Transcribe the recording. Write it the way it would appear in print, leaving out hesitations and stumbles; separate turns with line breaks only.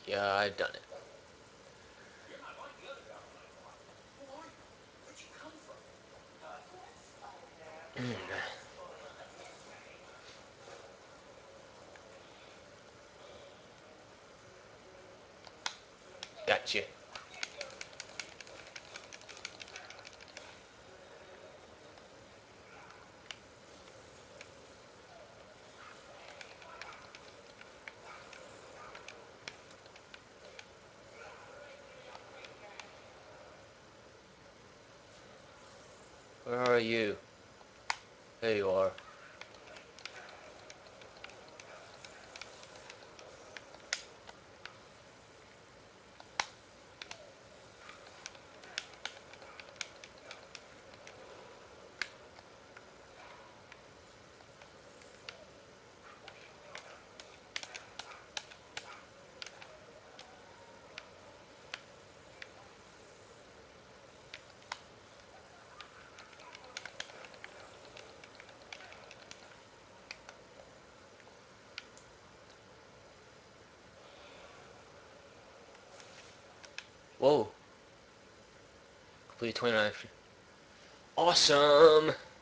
Yeah, I've done it. Gotcha. Where are you? There you are. Whoa. Complete 29. Awesome!